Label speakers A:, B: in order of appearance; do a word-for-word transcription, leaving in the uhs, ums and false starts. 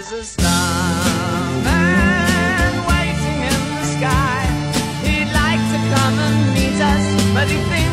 A: There's a starman waiting in the sky. He'd like to come and meet us, but he thinks